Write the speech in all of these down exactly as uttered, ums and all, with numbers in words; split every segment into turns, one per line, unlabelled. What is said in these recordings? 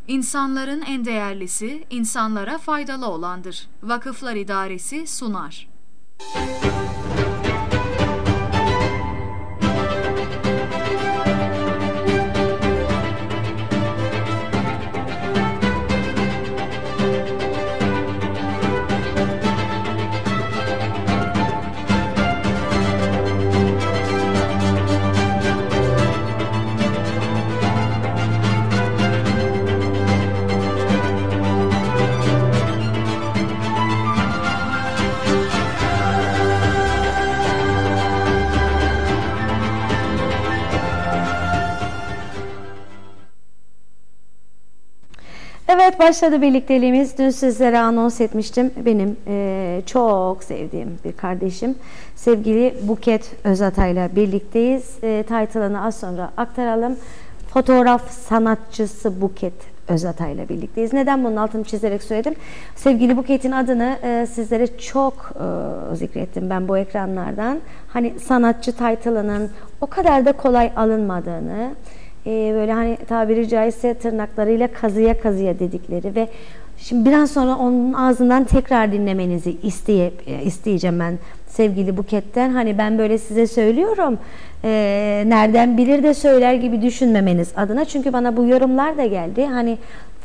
İnsanların en değerlisi, insanlara faydalı olandır. Vakıflar İdaresi sunar.
Evet, başladı birlikteliğimiz. Dün sizlere anons etmiştim. Benim e, çok sevdiğim bir kardeşim. Sevgili Buket Özatay'la birlikteyiz. E, title'ını az sonra aktaralım. Fotoğraf sanatçısı Buket Özatay'la birlikteyiz. Neden bunun altını çizerek söyledim? Sevgili Buket'in adını e, sizlere çok e, zikrettim ben bu ekranlardan. Hani sanatçı title'ının o kadar da kolay alınmadığını, Ee, böyle hani tabiri caizse tırnaklarıyla kazıya kazıya dedikleri ve şimdi biraz sonra onun ağzından tekrar dinlemenizi isteye, isteyeceğim ben sevgili Buket'ten. Hani ben böyle size söylüyorum, e, nereden bilir de söyler gibi düşünmemeniz adına. Çünkü bana bu yorumlar da geldi. Hani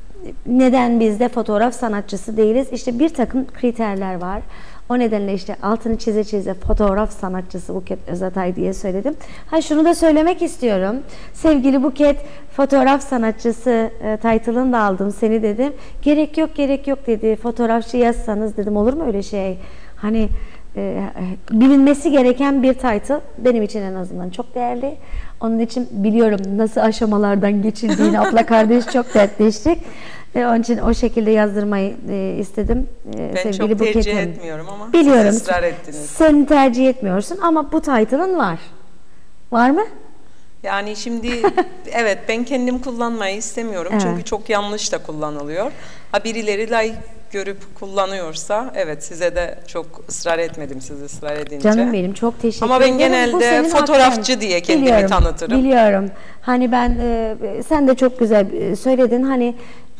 neden biz de fotoğraf sanatçısı değiliz? İşte bir takım kriterler var. O nedenle işte altını çize çize fotoğraf sanatçısı Buket Özatay diye söyledim. Ha, şunu da söylemek istiyorum. Sevgili Buket, fotoğraf sanatçısı e, title'ını da aldım seni dedim. Gerek yok gerek yok dedi. Fotoğrafçı yazsanız dedim, olur mu öyle şey? Hani e, bilinmesi gereken bir title benim için en azından çok değerli. Onun için biliyorum nasıl aşamalardan geçildiğini. Abla kardeş çok dertleştik. E, onun için o şekilde yazdırmayı e, istedim. E,
ben
sevgili
çok tercih
Buket'im.
etmiyorum ama
biliyorum,
siz ısrar ettiniz.
Sen tercih etmiyorsun ama bu title'ın var. Var mı?
Yani şimdi evet, ben kendim kullanmayı istemiyorum.
Evet.
Çünkü çok yanlış da kullanılıyor. Ha, birileri layık görüp kullanıyorsa evet, size de çok ısrar etmedim siz ısrar edince.
Canım benim, çok teşekkür ederim.
Ama ben genelde fotoğrafçı
hakkın.
diye kendimi
biliyorum,
tanıtırım.
Biliyorum. Hani ben e, sen de çok güzel söyledin. Hani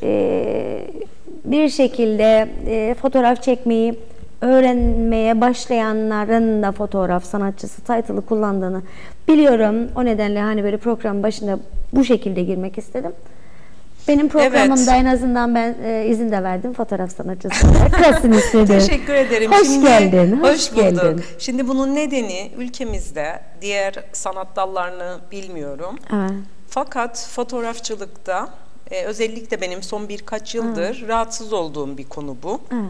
e, bir şekilde e, fotoğraf çekmeyi öğrenmeye başlayanların da fotoğraf sanatçısı title'ı kullandığını biliyorum. O nedenle hani böyle program başında bu şekilde girmek istedim. Benim programımda evet, en azından ben e, izin de verdim fotoğraf sanatçısı olarak. Kalsın istedim.
Teşekkür ederim.
Hoş
Şimdi,
geldin. Hoş,
hoş bulduk.
geldin.
Şimdi bunun nedeni ülkemizde diğer sanat dallarını bilmiyorum.
Evet.
Fakat fotoğrafçılıkta e, özellikle benim son birkaç yıldır evet, rahatsız olduğum bir konu bu.
Evet.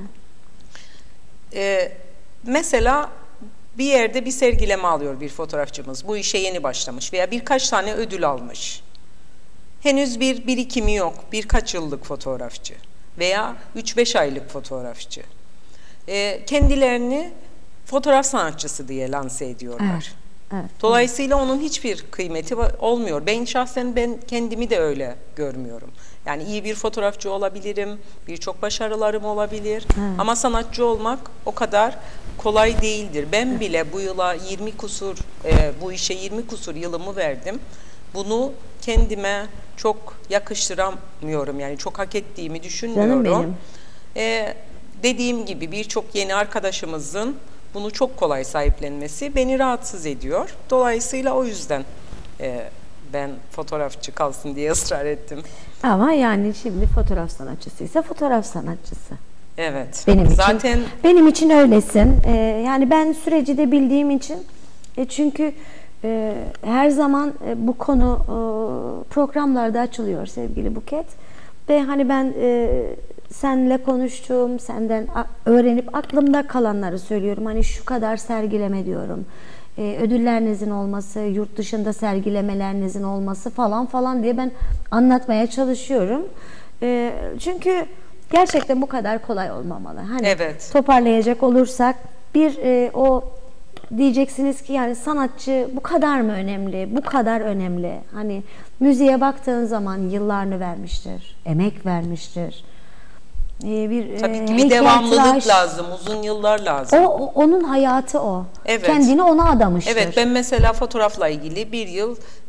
E, mesela bir yerde bir sergileme alıyor bir fotoğrafçımız. Bu işe yeni başlamış veya birkaç tane ödül almış. Henüz bir birikimi yok. Birkaç yıllık fotoğrafçı veya üç beş aylık fotoğrafçı. E, kendilerini fotoğraf sanatçısı diye lanse ediyorlar.
Evet, evet,
Dolayısıyla evet, onun hiçbir kıymeti olmuyor. Ben şahsen ben kendimi de öyle görmüyorum. Yani iyi bir fotoğrafçı olabilirim, birçok başarılarım olabilir. Evet. Ama sanatçı olmak o kadar kolay değildir. Ben bile bu yıla yirmi kusur, e, bu işe yirmi kusur yılımı verdim. Bunu kendime çok yakıştıramıyorum. Yani çok hak ettiğimi düşünmüyorum.
Canım benim.
Ee, dediğim gibi birçok yeni arkadaşımızın bunu çok kolay sahiplenmesi beni rahatsız ediyor. Dolayısıyla o yüzden e, ben fotoğrafçı kalsın diye ısrar ettim.
Ama yani şimdi fotoğraf sanatçısıysa fotoğraf sanatçısı.
Evet.
Benim için,
zaten
benim için öylesin. Ee, yani ben süreci de bildiğim için e, çünkü Ee, her zaman e, bu konu e, programlarda açılıyor sevgili Buket ve hani ben e, senle konuştuğum, senden öğrenip aklımda kalanları söylüyorum. Hani şu kadar sergileme diyorum, e, ödüllerinizin olması, yurt dışında sergilemelerinizin olması falan falan diye ben anlatmaya çalışıyorum. E, çünkü gerçekten bu kadar kolay olmamalı. Hani
evet,
toparlayacak olursak bir e, o diyeceksiniz ki yani sanatçı bu kadar mı önemli? Bu kadar önemli. Hani müziğe baktığın zaman yıllarını vermiştir, emek vermiştir. Ee, bir
tabii ki
e,
bir devamlılık
tıraş,
lazım, uzun yıllar lazım.
O, o onun hayatı o.
Evet.
Kendini ona adamıştır.
Evet, ben mesela fotoğrafla ilgili bir yıl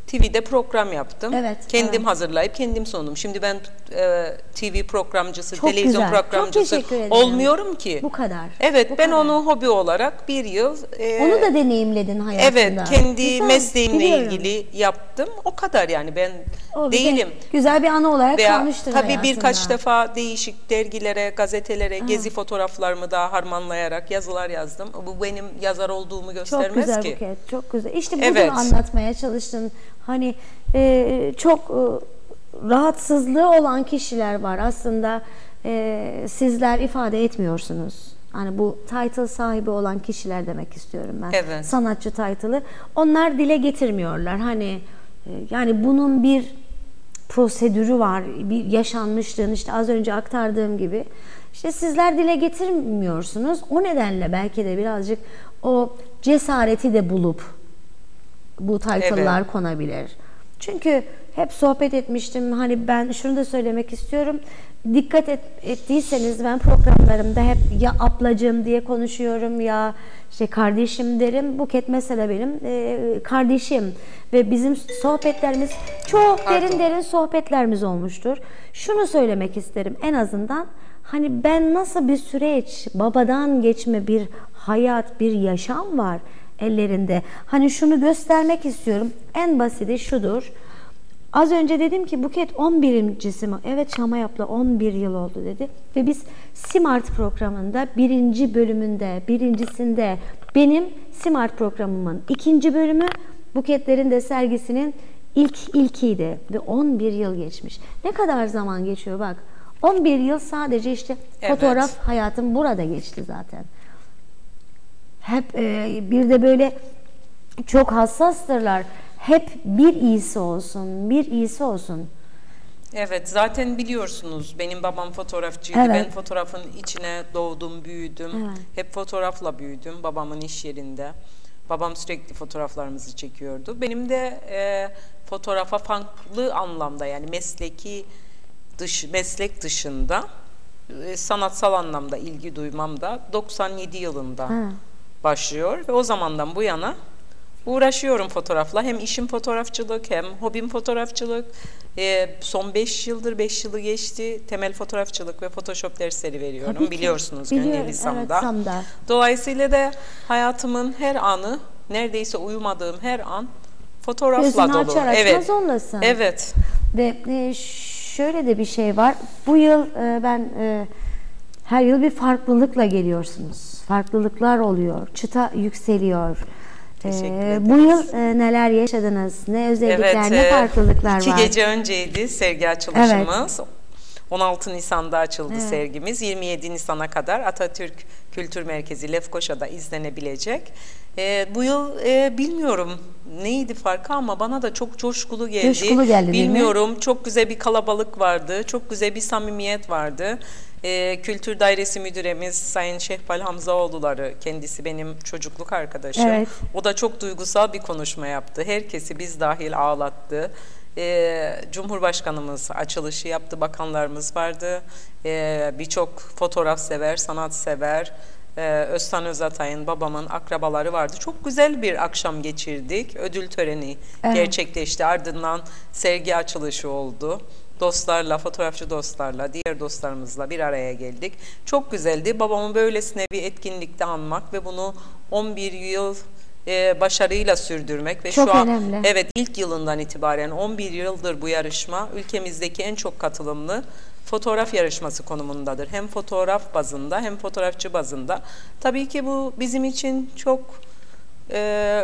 T V'de program yaptım.
Evet,
Kendim
evet.
hazırlayıp kendim sundum. Şimdi ben e, T V programcısı,
Çok
televizyon
güzel. Çok
programcısı
teşekkür ederim.
olmuyorum ki.
Bu kadar.
Evet,
Bu
ben
kadar.
onu hobi olarak bir yıl e,
Onu da deneyimledin hayatında.
evet, kendi
Güzel,
mesleğimle
biliyorum.
ilgili yaptım. O kadar yani, ben
O bir de
değilim.
güzel bir anı olarak
Veya
kalmıştır
tabii
hayatında.
birkaç defa değişik dergilere, gazetelere, gezi fotoğraflarımı da harmanlayarak yazılar yazdım. Bu benim yazar olduğumu göstermez
Çok güzel
ki.
Buket, çok güzel. İşte bunu
Evet.
anlatmaya çalıştın. Hani e, çok e, rahatsızlığı olan kişiler var. Aslında e, sizler ifade etmiyorsunuz. Hani bu title sahibi olan kişiler demek istiyorum ben.
Evet.
Sanatçı title'ı. Onlar dile getirmiyorlar. Hani e, yani bunun bir prosedürü var, bir yaşanmışlığın, işte az önce aktardığım gibi. İşte sizler dile getirmiyorsunuz. O nedenle belki de birazcık o cesareti de bulup bu title'lar
Evet.
konabilir. Çünkü hep sohbet etmiştim. Hani ben şunu da söylemek istiyorum. Dikkat et, ettiyseniz ben programlarımda hep ya ablacığım diye konuşuyorum ya işte kardeşim derim. Buket mesela benim e, kardeşim ve bizim sohbetlerimiz çok
Pardon.
derin derin sohbetlerimiz olmuştur. Şunu söylemek isterim en azından, hani ben nasıl bir süreç, babadan geçme bir hayat, bir yaşam var ellerinde. Hani şunu göstermek istiyorum. En basiti şudur. Az önce dedim ki Buket on birincisi mi? Evet, Şamay abla on bir yıl oldu dedi. Ve biz Simart programında birinci bölümünde, birincisinde benim Simart programımın ikinci bölümü, Buketlerin de sergisinin ilk ilkiydi. Ve on bir yıl geçmiş. Ne kadar zaman geçiyor bak. on bir yıl sadece işte
Evet.
fotoğraf hayatım burada geçti zaten. Hep e, bir de böyle çok hassastırlar. Hep bir iyisi olsun, bir iyisi olsun.
Evet, zaten biliyorsunuz benim babam fotoğrafçıydı.
Evet.
Ben fotoğrafın içine doğdum, büyüdüm.
Evet.
Hep fotoğrafla büyüdüm babamın iş yerinde. Babam sürekli fotoğraflarımızı çekiyordu. Benim de e, fotoğrafa farklı anlamda, yani mesleki dış meslek dışında e, sanatsal anlamda ilgi duymam da doksan yedi yılında
Ha.
başlıyor ve o zamandan bu yana uğraşıyorum fotoğrafla. Hem işim fotoğrafçılık, hem hobim fotoğrafçılık. Ee, son beş yıldır, beş yılı geçti. Temel fotoğrafçılık ve Photoshop dersleri veriyorum.
Tabii ki.
Biliyorsunuz
Biliyorum,
Gönüllü
evet,
Sam'da.
Sam'da.
Dolayısıyla da hayatımın her anı, neredeyse uyumadığım her an fotoğrafla
Gözünü
dolu.
açar açmaz
Evet.
olmasın.
Evet.
Ve e, şöyle de bir şey var. Bu yıl e, ben e, her yıl bir farklılıkla geliyorsunuz. Farklılıklar oluyor. Çıta yükseliyor.
Teşekkür
E,
ederiz.
bu yıl e, neler yaşadınız? Ne özellikler, ne
e,
farklılıklar
iki
var?
gece önceydi sergi açılışımız. on altı Nisan'da açıldı
Evet.
sergimiz. yirmi yedi Nisan'a kadar Atatürk Kültür Merkezi Lefkoşa'da izlenebilecek. E, bu yıl e, bilmiyorum neydi farkı ama bana da çok coşkulu geldi.
Coşkulu geldi, değil mi?
Bilmiyorum, çok güzel bir kalabalık vardı. Çok güzel bir samimiyet vardı. E, Kültür Dairesi Müdüremiz Sayın Şehbal Hamzaoğulları, kendisi benim çocukluk arkadaşım.
Evet.
O da çok duygusal bir konuşma yaptı. Herkesi biz dahil ağlattı. Ee, Cumhurbaşkanımız açılışı yaptı, bakanlarımız vardı. Ee, Birçok fotoğraf sever, sanat sever. Ee, Öztan Özatay'ın, babamın akrabaları vardı. Çok güzel bir akşam geçirdik. Ödül töreni
Evet.
gerçekleşti. Ardından sergi açılışı oldu. Dostlarla, fotoğrafçı dostlarla, diğer dostlarımızla bir araya geldik. Çok güzeldi. Babamı böylesine bir etkinlikte anmak ve bunu on bir yıl e, başarıyla sürdürmek ve
Çok
şu an
önemli.
evet ilk yılından itibaren on bir yıldır bu yarışma ülkemizdeki en çok katılımlı fotoğraf yarışması konumundadır. Hem fotoğraf bazında hem fotoğrafçı bazında. Tabii ki bu bizim için çok e,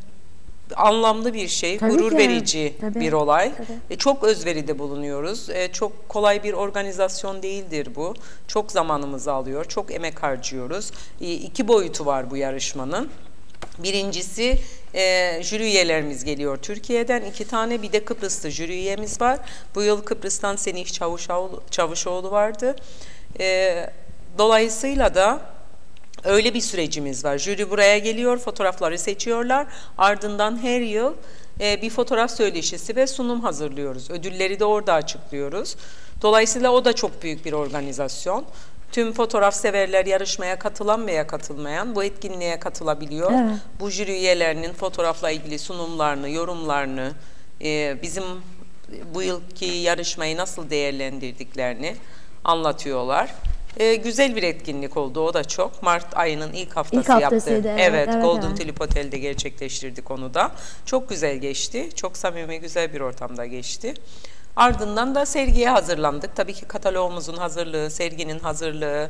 anlamlı bir şey,
Tabii
gurur
ki.
verici
Tabii.
bir olay.
Tabii.
E, çok özveride bulunuyoruz. E, çok kolay bir organizasyon değildir bu. Çok zamanımızı alıyor, çok emek harcıyoruz. E, iki boyutu var bu yarışmanın. Birincisi e, jüri üyelerimiz geliyor Türkiye'den. iki tane, bir de Kıbrıs'ta jüri üyemiz var. Bu yıl Kıbrıs'tan Senih Çavuşoğlu, Çavuşoğlu vardı. E, dolayısıyla da öyle bir sürecimiz var. Jüri buraya geliyor, fotoğrafları seçiyorlar. Ardından her yıl e, bir fotoğraf söyleşisi ve sunum hazırlıyoruz. Ödülleri de orada açıklıyoruz. Dolayısıyla o da çok büyük bir organizasyon. Tüm fotoğraf severler, yarışmaya katılan veya katılmayan bu etkinliğe katılabiliyor.
Evet.
Bu jüri üyelerinin fotoğrafla ilgili sunumlarını, yorumlarını, e, bizim bu yılki yarışmayı nasıl değerlendirdiklerini anlatıyorlar. E, güzel bir etkinlik oldu, o da çok. Mart ayının ilk haftası
İlk haftasıydı,
yaptı.
evet,
Evet,
evet,
Golden
evet.
Tulip Otel'de gerçekleştirdik onu da. Çok güzel geçti, çok samimi, güzel bir ortamda geçti. Ardından da sergiye hazırlandık. Tabii ki kataloğumuzun hazırlığı, serginin hazırlığı,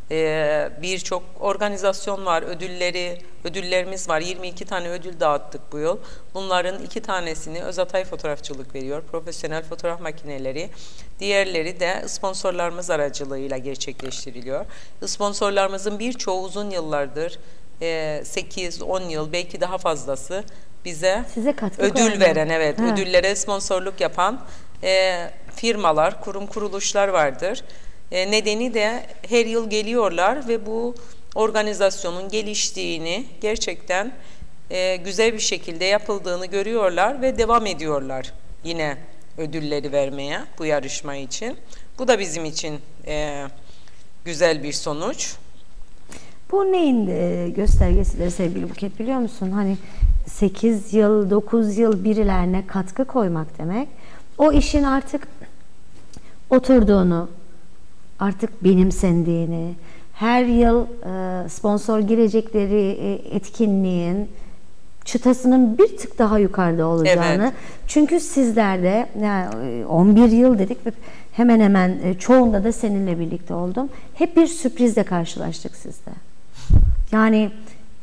e, birçok organizasyon var, ödülleri, ödüllerimiz var. yirmi iki tane ödül dağıttık bu yıl. Bunların iki tanesini Özatay Fotoğrafçılık veriyor, profesyonel fotoğraf makineleri. Diğerleri de sponsorlarımız aracılığıyla gerçekleştiriliyor. Sponsorlarımızın birçoğu uzun yıllardır, e, sekiz on yıl, belki daha fazlası bize
Size katkı
ödül
koyan.
veren, evet,
Ha.
ödüllere sponsorluk yapan e, firmalar, kurum kuruluşlar vardır. E, nedeni de her yıl geliyorlar ve bu organizasyonun geliştiğini, gerçekten e, güzel bir şekilde yapıldığını görüyorlar ve devam ediyorlar yine ödülleri vermeye bu yarışma için. Bu da bizim için e, güzel bir sonuç.
Bu neyin e, göstergesidir sevgili Buket, biliyor musun? Hani sekiz yıl, dokuz yıl birilerine katkı koymak demek. O işin artık oturduğunu, artık benimsendiğini, her yıl e, sponsor girecekleri e, etkinliğin çıtasının bir tık daha yukarıda olacağını.
Evet.
Çünkü sizlerde yani on bir yıl dedik ve hemen hemen e, çoğunda da seninle birlikte oldum. Hep bir sürprizle karşılaştık sizde. Yani e,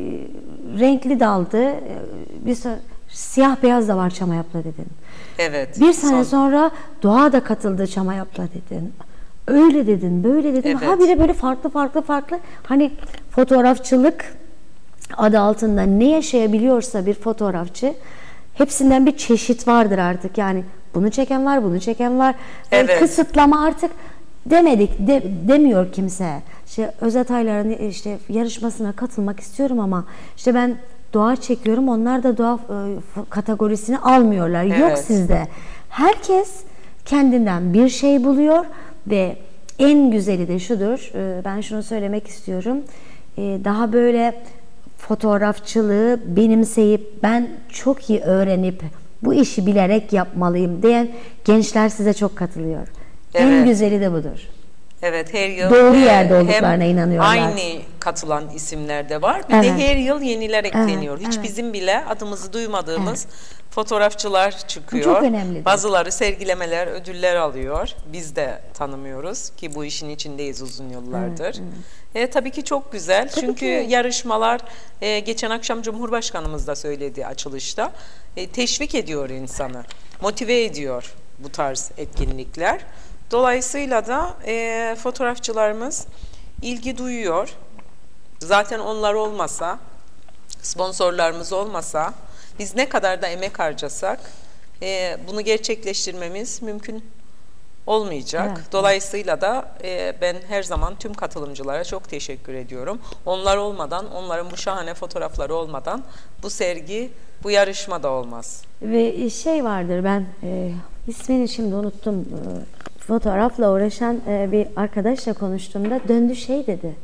renkli daldı, e, bir so- siyah beyaz da var Çamayap'la dedin.
Evet.
Bir sene
son-
sonra doğa da katıldı Çamayap'la dedin. Öyle dedin, böyle dedin.
Evet.
Ha bir de böyle farklı farklı farklı. Hani fotoğrafçılık adı altında ne yaşayabiliyorsa bir fotoğrafçı, hepsinden bir çeşit vardır artık. Yani bunu çeken var, bunu çeken var. Yani
Evet.
kısıtlama artık demedik, de, demiyor kimse. İşte Özatayların işte yarışmasına katılmak istiyorum ama işte ben doğa çekiyorum, onlar da doğa e, kategorisini almıyorlar. Yok
Evet.
sizde. Herkes kendinden bir şey buluyor ve en güzeli de şudur. e, Ben şunu söylemek istiyorum. E, Daha böyle fotoğrafçılığı benimseyip ben çok iyi öğrenip bu işi bilerek yapmalıyım diyen gençler size çok katılıyor. En
Evet.
güzeli de budur.
Evet, her yıl
Doğru
e,
yerde
hem
olduklarına inanıyorlar.
aynı katılan isimler de var. Bir
Evet.
de her yıl yeniler ekleniyor. Hiç
evet.
bizim bile adımızı duymadığımız fotoğrafçılar çıkıyor.
çok önemlidir.
Bazıları sergilemeler, ödüller alıyor. Biz de tanımıyoruz ki bu işin içindeyiz uzun yıllardır. E, tabii ki çok güzel. Çünkü
ki.
yarışmalar, e, geçen akşam Cumhurbaşkanımız da söyledi açılışta, e, teşvik ediyor insanı, motive ediyor bu tarz etkinlikler. Dolayısıyla da e, fotoğrafçılarımız ilgi duyuyor. Zaten onlar olmasa, sponsorlarımız olmasa, biz ne kadar da emek harcasak e, bunu gerçekleştirmemiz mümkün olmayacak.
Evet,
Dolayısıyla da e, ben her zaman tüm katılımcılara çok teşekkür ediyorum. Onlar olmadan, onların bu şahane fotoğrafları olmadan bu sergi, bu yarışma da olmaz.
Ve şey vardır, ben e, ismini şimdi unuttum. E, fotoğrafla uğraşan e, bir arkadaşla konuştuğumda döndü şey dedi.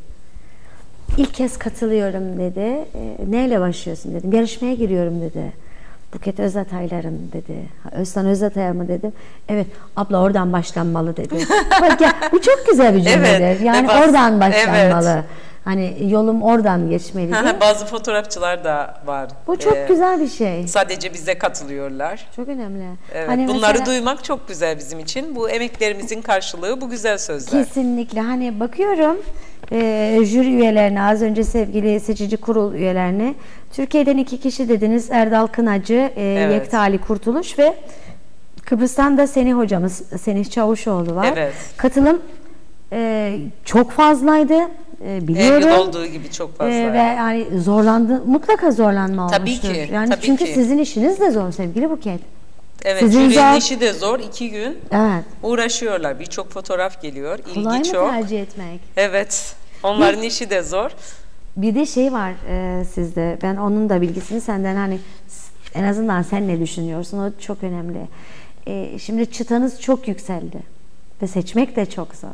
İlk kez katılıyorum dedi. E, neyle başlıyorsun dedim. Yarışmaya giriyorum dedi. Buket Özatayların dedi. Ha, Öztan Özatay'a mı dedim. Evet abla oradan başlanmalı dedi. Bak ya, bu çok güzel bir cümledir.
Evet,
Yani
bas-
oradan başlanmalı.
evet.
Hani yolum oradan geçmeli diye.
Bazı fotoğrafçılar da var.
Bu çok
E,
güzel bir şey.
Sadece bize katılıyorlar.
Çok önemli.
Evet,
Hani
bunları
mesela-
duymak çok güzel bizim için. Bu emeklerimizin karşılığı bu güzel sözler.
Kesinlikle. Hani bakıyorum e, jüri üyelerine, az önce sevgili seçici kurul üyelerine, Türkiye'den iki kişi dediniz, Erdal Kınacı, e,
Evet.
Yekta Ali Kurtuluş ve Kıbrıs'tan da Senih hocamız, Senih Çavuşoğlu var.
Evet.
Katılım e, çok fazlaydı. E,
Her
biliyorum.
yıl olduğu gibi çok fazla.
E, ve yani zorlandı, mutlaka zorlanma
Tabii
olmuştur.
ki,
Yani
tabii
çünkü
ki.
sizin işiniz de zor sevgili Buket.
Evet,
Sizin
jürinin
zor-
işi de zor. İki gün
Evet.
uğraşıyorlar. Birçok fotoğraf geliyor. İlgi
Kolay mı
çok.
tercih etmek?
Evet. Onların işi de zor.
Bir de şey var e, sizde, ben onun da bilgisini senden, hani en azından sen ne düşünüyorsun, o çok önemli. E, şimdi çıtanız çok yükseldi ve seçmek de çok zor.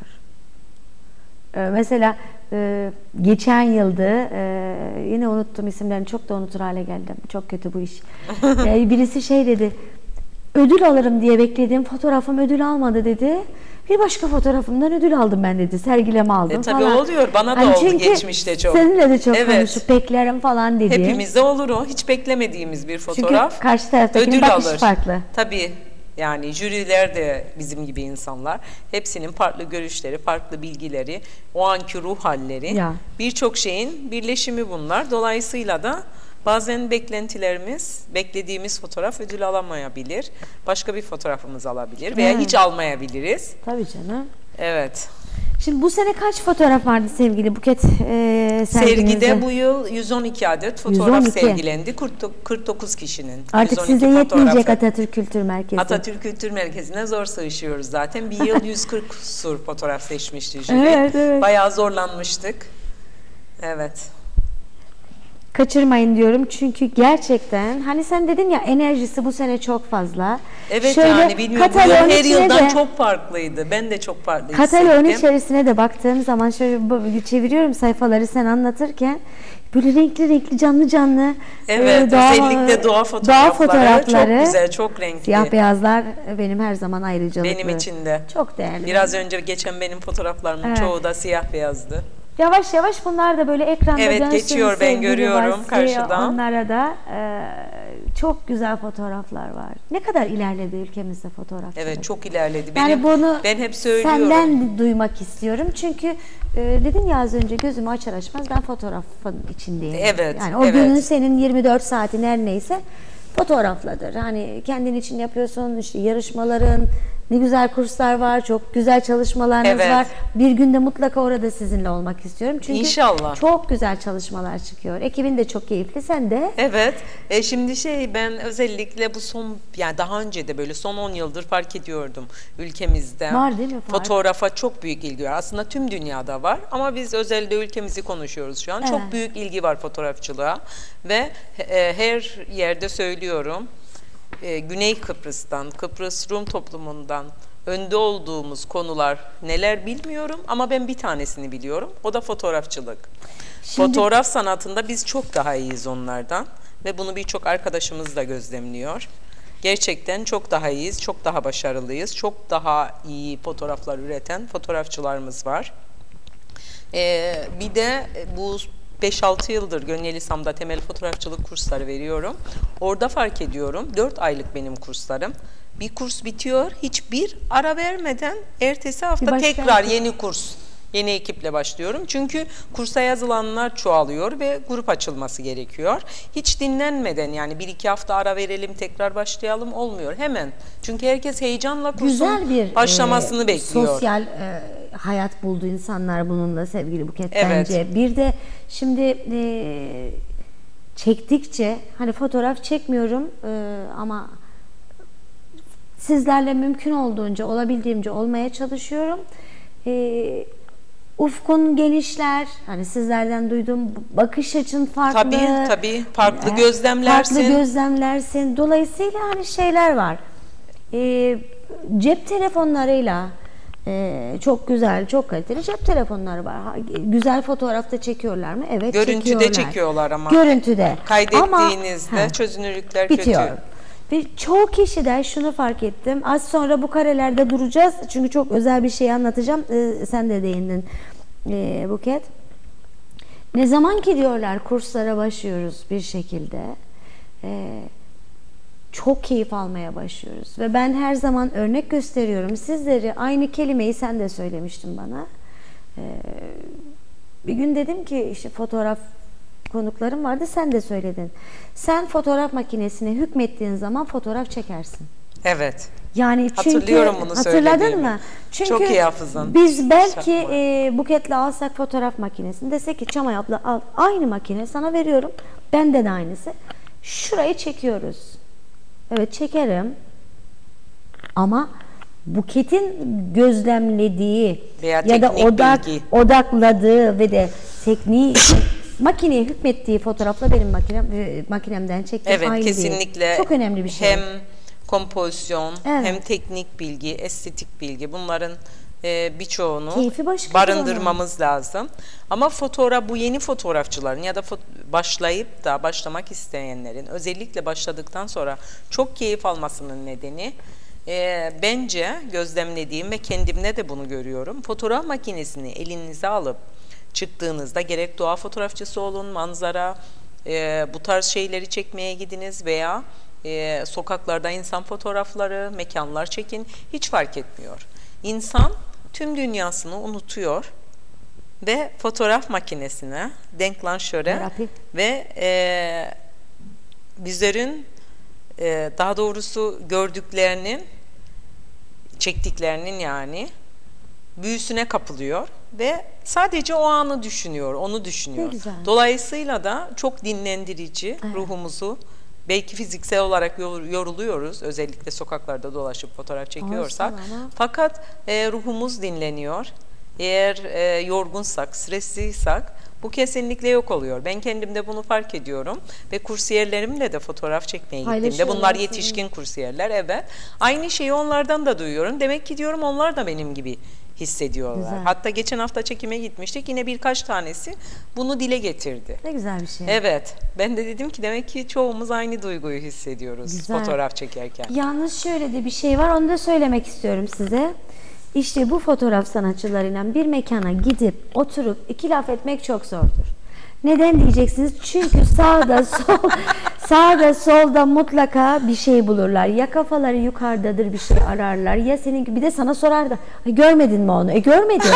E, mesela e, geçen yılda e, yine unuttum isimlerini, çok da unutur hale geldim. Çok kötü bu iş. E, birisi şey dedi, ödül alırım diye beklediğim fotoğrafım ödül almadı dedi. Bir başka fotoğrafımdan ödül aldım ben dedi. Sergileme aldım
E, tabii
falan.
oluyor. Bana da
Hani
oldu
çünkü
geçmişte çok.
Seninle de çok
Evet.
konuşup beklerim falan dedi.
Hepimizde olur o. Hiç beklemediğimiz bir fotoğraf.
Çünkü karşı taraftakinin
ödül
bakışı
alır.
farklı.
Tabii. Yani jüriler de bizim gibi insanlar. Hepsinin farklı görüşleri, farklı bilgileri, o anki ruh halleri,
Ya.
birçok şeyin birleşimi bunlar. Dolayısıyla da bazen beklentilerimiz, beklediğimiz fotoğraf ödül alamayabilir. Başka bir fotoğrafımız alabilir veya
Evet.
hiç almayabiliriz.
Tabii canım.
Evet.
Şimdi bu sene kaç fotoğraf vardı sevgili Buket e, serginizde?
Sergide bu yıl yüz on iki adet fotoğraf
yüz on iki.
sergilendi. kırk dokuz kişinin.
Artık
yüz on iki
size yetmeyecek
fotoğrafı.
Atatürk Kültür Merkezi.
Atatürk Kültür Merkezi'ne zor sığışıyoruz zaten. Bir yıl yüz kırk sur fotoğraf seçmişti jüri.
Evet, evet.
Bayağı zorlanmıştık. Evet.
Kaçırmayın diyorum çünkü gerçekten hani sen dedin ya enerjisi bu sene çok fazla.
Evet
Şöyle,
yani bilmiyorum bu yıl
Katalon
her
içine
yıldan
de-
çok farklıydı. Ben de çok farklı
Katalon
hissettim.
içerisine de baktığım zaman şöyle bu- çeviriyorum sayfaları sen anlatırken böyle renkli renkli canlı canlı
Evet,
e,
özellikle doğa fotoğrafları,
fotoğrafları,
çok güzel, çok renkli.
Siyah beyazlar benim her zaman ayrıcalıklı.
Benim için de.
Çok değerli.
Biraz önce geçen benim fotoğraflarımın
Evet.
çoğu da siyah beyazdı.
Yavaş yavaş bunlar da böyle ekranda
Evet,
dönsün
geçiyor, ben
sevgili
görüyorum
Vasfi.
karşıdan.
Onlara da e, çok güzel fotoğraflar var. Ne kadar ilerledi ülkemizde fotoğrafçılık.
Evet, çok ilerledi.
Yani
Benim,
bunu
ben hep söylüyorum.
senden duymak istiyorum. Çünkü e, dedin ya az önce gözümü açar açmaz ben fotoğrafın içindeyim.
Evet,
Yani o
evet.
günün senin yirmi dört saatin her neyse fotoğrafladır. Hani kendin için yapıyorsun, işte yarışmaların, ne güzel kurslar var, çok güzel çalışmalarınız
Evet.
var. Bir günde mutlaka orada sizinle olmak istiyorum. Çünkü
İnşallah.
çok güzel çalışmalar çıkıyor. Ekibin de çok keyifli, sen de.
Evet. E şimdi şey ben özellikle bu son yani daha önce de böyle son on yıldır fark ediyordum ülkemizde.
Var değil mi fark?
Fotoğrafa çok büyük ilgi var. Aslında tüm dünyada var ama biz özellikle ülkemizi konuşuyoruz şu an.
Evet.
Çok büyük ilgi var fotoğrafçılığa ve e, her yerde söylüyorum. e, Güney Kıbrıs'tan, Kıbrıs Rum toplumundan önde olduğumuz konular neler bilmiyorum ama ben bir tanesini biliyorum. O da fotoğrafçılık.
Şimdi-
Fotoğraf sanatında biz çok daha iyiyiz onlardan ve bunu birçok arkadaşımız da gözlemliyor. Gerçekten çok daha iyiyiz, çok daha başarılıyız, çok daha iyi fotoğraflar üreten fotoğrafçılarımız var. Ee, bir de bu beş altı yıldır Gönyelisham'da temel fotoğrafçılık kursları veriyorum. Orada fark ediyorum, dört aylık benim kurslarım. Bir kurs bitiyor, hiçbir ara vermeden ertesi hafta
başka
tekrar
ekip.
yeni kurs, yeni ekiple başlıyorum. Çünkü kursa yazılanlar çoğalıyor ve grup açılması gerekiyor. Hiç dinlenmeden yani bir iki hafta ara verelim tekrar başlayalım olmuyor hemen. Çünkü herkes heyecanla kursun
Güzel bir
başlamasını
e,
bekliyor.
sosyal e, hayat buldu insanlar bununla sevgili Buket
Evet.
bence. Bir de şimdi e, çektikçe hani fotoğraf çekmiyorum e, ama sizlerle mümkün olduğunca olabildiğimce olmaya çalışıyorum. E, ufkun genişler. Hani sizlerden duyduğum bakış açın farklı.
Tabii, tabii. Farklı
E,
gözlemlersin.
Farklı gözlemlersin. Dolayısıyla hani şeyler var. E, cep telefonlarıyla e, çok güzel, çok kaliteli cep telefonları var. Ha, güzel fotoğrafta çekiyorlar mı? Evet,
Görüntüde
çekiyorlar.
çekiyorlar ama.
Görüntüde.
Kaydettiğinizde
Ama-
çözünürlükler
bitiyor.
kötü.
Ve çoğu kişi de şunu fark ettim. Az sonra bu karelerde duracağız. Çünkü çok özel bir şey anlatacağım. Ee, sen de değindin ee, Buket. Ne zaman ki diyorlar kurslara başlıyoruz bir şekilde. Ee, çok keyif almaya başlıyoruz. Ve ben her zaman örnek gösteriyorum. Sizleri aynı kelimeyi sen de söylemiştin bana. Ee, bir gün dedim ki işte fotoğraf konuklarım vardı, sen de söyledin. Sen fotoğraf makinesine hükmettiğin zaman fotoğraf çekersin.
Evet.
Yani çünkü
Hatırlıyorum bunu
hatırladın
söylediğimi.
mı? Çünkü
Çok iyi hafızan.
biz belki
Şapma.
e, Buket'le alsak fotoğraf makinesini desek ki Çamay abla al aynı makine sana veriyorum. Bende de aynısı. Şurayı çekiyoruz. Evet çekerim. Ama Buket'in gözlemlediği
Veya
ya da
teknik
odak
bilgi.
odakladığı ve de tekniği makineye hükmettiği fotoğrafla benim makinem e, makinemden çektiğim
Evet,
aynı değil.
kesinlikle.
Çok önemli bir şey.
Hem kompozisyon,
Evet.
hem teknik bilgi, estetik bilgi bunların e, birçoğunu
Keyfi başkadır
barındırmamız lazım. Ama fotoğraf, bu yeni fotoğrafçıların ya da fo başlayıp da başlamak isteyenlerin özellikle başladıktan sonra çok keyif almasının nedeni e, bence gözlemlediğim ve kendimde de bunu görüyorum. Fotoğraf makinesini elinize alıp çıktığınızda gerek doğa fotoğrafçısı olun, manzara, e, bu tarz şeyleri çekmeye gidiniz veya e, sokaklarda insan fotoğrafları, mekanlar çekin, hiç fark etmiyor. İnsan tüm dünyasını unutuyor ve fotoğraf makinesine, denklanşöre ve e, bizlerin e, daha doğrusu gördüklerinin, çektiklerinin yani büyüsüne kapılıyor ve sadece o anı düşünüyor, onu düşünüyor. Dolayısıyla da çok dinlendirici, evet. Ruhumuzu, belki fiziksel olarak yoruluyoruz, özellikle sokaklarda dolaşıp fotoğraf çekiyorsak. Fakat e, ruhumuz dinleniyor. Eğer e, yorgunsak, stresliysek bu kesinlikle yok oluyor. Ben kendimde bunu fark ediyorum ve kursiyerlerimle de fotoğraf çekmeye gittiğimde, bunlar yetişkin kursiyerler, evet. Aynı şeyi onlardan da duyuyorum. Demek ki diyorum onlar da benim gibi hissediyorlar. Güzel. Hatta geçen hafta çekime gitmiştik. Yine birkaç tanesi bunu dile getirdi.
Ne güzel bir şey.
Evet. Ben de dedim ki demek ki çoğumuz aynı duyguyu hissediyoruz güzel. Fotoğraf çekerken.
Yalnız şöyle de bir şey var. Onu da söylemek istiyorum size. İşte bu fotoğraf sanatçılarıyla bir mekana gidip oturup iki laf etmek çok zordur. Neden diyeceksiniz? Çünkü sağda sol sağda solda mutlaka bir şey bulurlar. Ya kafaları yukarıdadır, bir şey ararlar. Ya senin, bir de sana sorar da görmedin mi onu? E görmedim.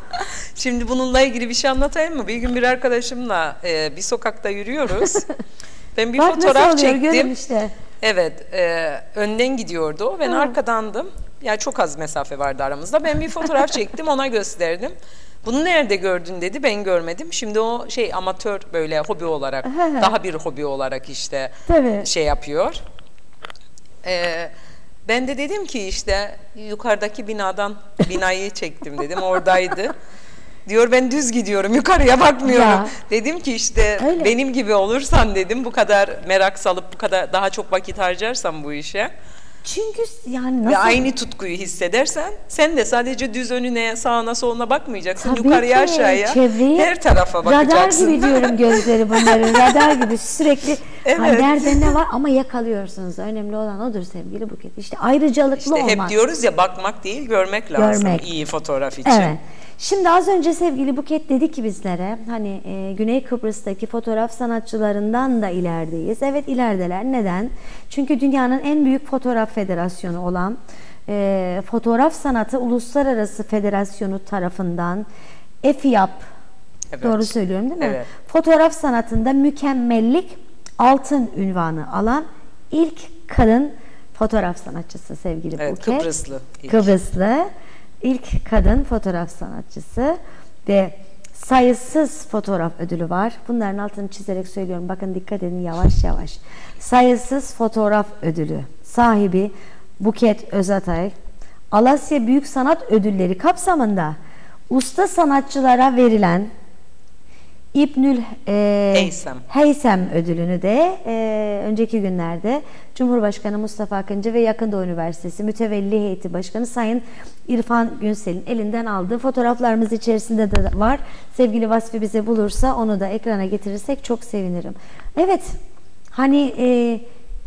Şimdi bununla ilgili bir şey anlatayım mı? Bir gün bir arkadaşımla e, bir sokakta yürüyoruz. Ben bir
Bak,
fotoğraf çektim.
Işte.
Evet, e, önden gidiyordu o. Ben ha. arkadandım. Yani çok az mesafe vardı aramızda. Ben bir fotoğraf çektim, ona gösterdim. Bunu nerede gördün dedi, ben görmedim. Şimdi o şey amatör böyle hobi olarak, daha bir hobi olarak işte Tabii. şey yapıyor. Ee, ben de dedim ki işte yukarıdaki binadan binayı çektim dedim, oradaydı. Diyor ben düz gidiyorum, yukarıya bakmıyorum. Ya. Dedim ki işte Öyle. benim gibi olursan dedim, bu kadar merak salıp bu kadar daha çok vakit harcarsan bu işe.
Çünkü yani nasıl?
Ve aynı tutkuyu hissedersen sen de sadece düz önüne, sağına, soluna bakmayacaksın.
Tabii
yukarıya,
ki,
aşağıya,
çevreye,
her tarafa bakacaksın.
Radar gibi diyorum gözleri bunların. Radar gibi sürekli evet. Hani nerede ne var ama yakalıyorsunuz. Önemli olan odur sevgili Buket. İşte ayrıcalıklı
işte
olmak.
Hep diyoruz ya, bakmak değil görmek lazım
görmek.
iyi fotoğraf için.
Evet. Şimdi az önce sevgili Buket dedi ki bizlere hani e, Güney Kıbrıs'taki fotoğraf sanatçılarından da ilerideyiz. Evet, ilerideler. Neden? Çünkü dünyanın en büyük fotoğraf federasyonu olan e, Fotoğraf Sanatı Uluslararası Federasyonu tarafından E F I A P, evet. Doğru söylüyorum değil mi? Evet. Fotoğraf sanatında mükemmellik altın ünvanı alan ilk kadın fotoğraf sanatçısı sevgili evet, Buket.
Kıbrıslı. Ilk.
Kıbrıslı. İlk kadın fotoğraf sanatçısı ve sayısız fotoğraf ödülü var. Bunların altını çizerek söylüyorum. Bakın dikkat edin yavaş yavaş. Sayısız fotoğraf ödülü sahibi Buket Özatay, Alasya Büyük Sanat Ödülleri kapsamında usta sanatçılara verilen İbnül e,
Heysem.
Heysem ödülünü de e, önceki günlerde Cumhurbaşkanı Mustafa Akıncı ve Yakın Doğu Üniversitesi Mütevelli Heyeti Başkanı Sayın İrfan Günsel'in elinden aldığı fotoğraflarımız içerisinde de var. Sevgili Vasfi bize bulursa onu da ekrana getirirsek çok sevinirim. Evet, hani e,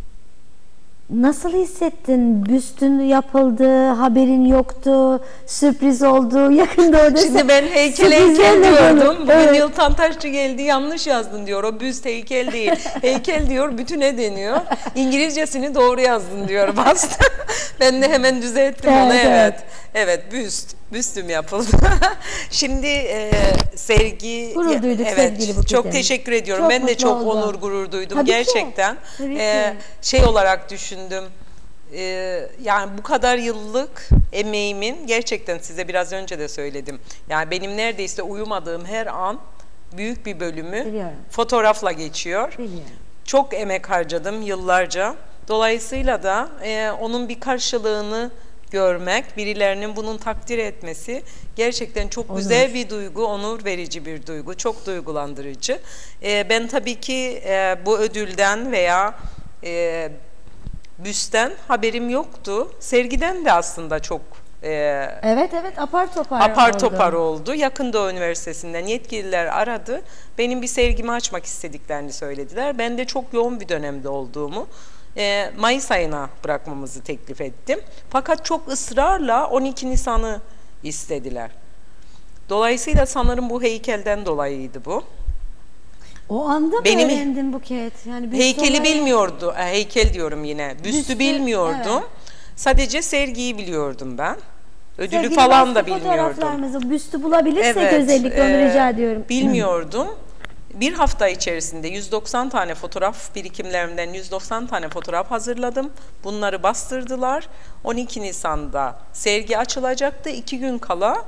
nasıl hissettin? Büstün yapıldı, haberin yoktu, sürpriz oldu, yakında orada.
Şimdi ben heykel heykel diyordum. Bugün evet. Yıl Tantaşçı geldi, yanlış yazdın diyor. O büst heykel değil. Heykel diyor, bütüne deniyor. İngilizcesini doğru yazdın diyor bastı. Ben de hemen düzelttim evet, onu. Evet. Evet, evet büst. Büstüm yapıldı. Şimdi e, sergi
gurur duyduk
evet,
sevgili Buket'im.
Çok teşekkür ediyorum. Çok ben de çok oldum. Onur gurur duydum. Tabii gerçekten. E, şey olarak düşündüm. E, yani bu kadar yıllık emeğimin gerçekten size biraz önce de söyledim. Yani benim neredeyse uyumadığım her an büyük bir bölümü Biliyorum. fotoğrafla geçiyor. Biliyorum. Çok emek harcadım yıllarca. Dolayısıyla da e, onun bir karşılığını görmek, birilerinin bunun takdir etmesi gerçekten çok onur. Güzel bir duygu, onur verici bir duygu, çok duygulandırıcı. Ee, ben tabii ki e, bu ödülden veya e, büsten haberim yoktu. Sergiden de aslında çok e,
Evet evet apar topar
apar
oldu.
topar oldu. Yakın Doğu Üniversitesi'nden yetkililer aradı. Benim bir sergimi açmak istediklerini söylediler. Ben de çok yoğun bir dönemde olduğumu, e, Mayıs ayına bırakmamızı teklif ettim. Fakat çok ısrarla on iki Nisan'ı istediler. Dolayısıyla sanırım bu heykelden dolayıydı bu.
O anda mı
Benim-
öğrendin Buket? Yani büst
Heykeli
olayı-
bilmiyordu. e, Heykel diyorum yine. Büstü,
Büstü,
bilmiyordum.
evet.
Sadece sergiyi biliyordum ben. Ödülü
Sevgili
falan da
baskı
bilmiyordum.
fotoğraflarımızı büstü bulabilirsek
Evet,
özellikle onu
e,
rica ediyorum.
Bilmiyordum. Bir hafta içerisinde yüz doksan tane fotoğraf birikimlerimden yüz doksan tane fotoğraf hazırladım. Bunları bastırdılar. on iki Nisan'da sergi açılacaktı. İki gün kala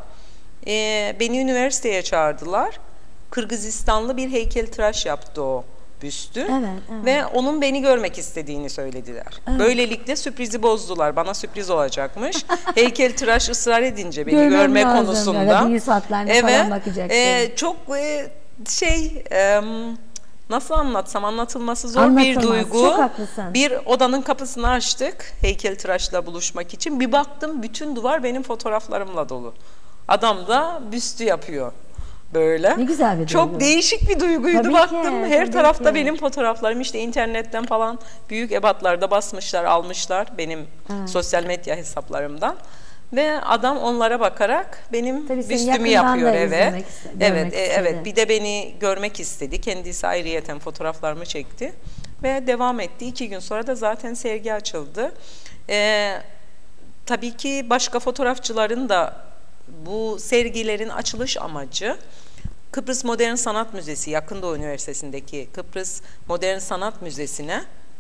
e, beni üniversiteye çağırdılar. Kırgızistanlı bir heykeltıraş yaptı o büstü.
Evet, evet.
Ve onun beni görmek istediğini söylediler. Böylelikle sürprizi bozdular. Bana sürpriz olacakmış. Heykeltıraş ısrar edince beni
Görmem
görme
lazım.
konusunda.
Yani yüz hatlarına
evet,
falan bakacaksın.
e, çok e, şey e, nasıl anlatsam anlatılması zor bir
Anlatılmaz,
duygu.
çok haklısın.
Bir odanın kapısını açtık heykeltıraşla buluşmak için. Bir baktım bütün duvar benim fotoğraflarımla dolu. Adam da büstü yapıyor. Böyle.
Ne güzel bir
Çok
duygu.
değişik bir duyguydu.
Tabii ki,
Baktım her
tabii
tarafta
ki.
benim fotoğraflarım, işte internetten falan büyük ebatlarda basmışlar, almışlar benim
Evet.
sosyal medya hesaplarımdan. Ve adam onlara bakarak benim
Tabii seni
büstümü
yakından
yapıyor.
da
Evet.
izlemek iste- görmek
Evet, e,
istedi.
evet. Bir de beni görmek istedi. Kendisi ayrıyeten fotoğraflarımı çekti ve devam etti. İki gün sonra da zaten sergi açıldı. Ee, tabii ki başka fotoğrafçıların da bu sergilerin açılış amacı Kıbrıs Modern Sanat Müzesi, Yakın Doğu Üniversitesi'ndeki Kıbrıs Modern Sanat Müzesi'ne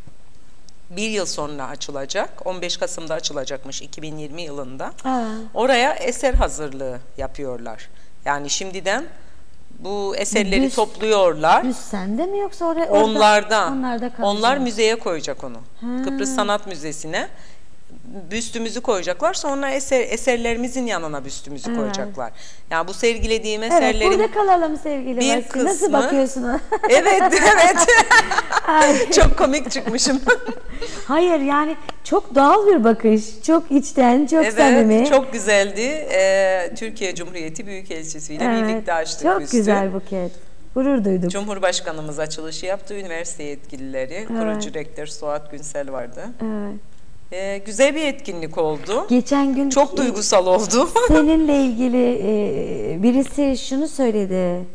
bir yıl sonra açılacak. on beş Kasım'da açılacakmış iki bin yirmi yılında.
Aa.
Oraya eser hazırlığı yapıyorlar. Yani şimdiden bu eserleri
büst-
topluyorlar.
Büst sende mi yoksa oraya? orada-
Onlarda.
Onlarda kalacak.
Onlar müzeye koyacak onu.
Ha.
Kıbrıs Sanat Müzesi'ne büstümüzü koyacaklar. Sonra eser, eserlerimizin yanına büstümüzü
Evet.
koyacaklar. Yani bu sergilediğim
Evet,
eserlerin
burada kalalım sevgili
bir
Vasfi. Nasıl
kısmı-
bakıyorsun ona?
Evet, evet.
Ay.
Çok komik çıkmışım.
Hayır yani çok doğal bir bakış. Çok içten, çok samimi.
Evet, çok güzeldi. Ee, Türkiye Cumhuriyeti Büyükelçisi ile
Evet,
birlikte açtık
çok
büstü.
güzel Buket. Gurur duyduk.
Cumhurbaşkanımız açılışı yaptı, üniversite yetkilileri, kurucu rektör Suat Günsel vardı.
Evet.
Ee, güzel bir etkinlik oldu.
Geçen gün
Çok duygusal oldu.
seninle ilgili e, birisi şunu söyledi.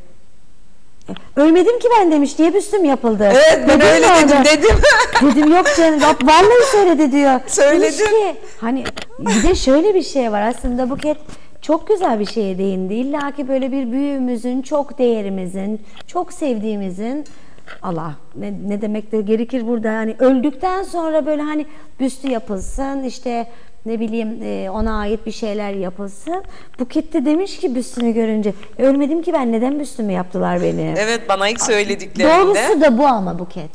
Ölmedim ki ben demiş. Niye büstüm yapıldı?
Evet, ben
Dedim
öyle
ya
dedim,
ona.
dedim.
Dedim yok canım. Bak vallahi söyledi diyor.
Söyledim.
Demiş ki, hani bir de şöyle bir şey var aslında Buket çok güzel bir şeye değindi. İlla ki böyle bir büyüğümüzün, çok değerimizin, çok sevdiğimizin Allah ne, ne demek de gerekir burada hani öldükten sonra böyle hani büstü yapılsın işte ne bileyim e, ona ait bir şeyler yapılsın. Buket de demiş ki büstünü görünce "E, ölmedim ki ben neden büstümü yaptılar beni?"
Evet, bana ilk söylediklerinde.
Doğrusu da bu ama Buket.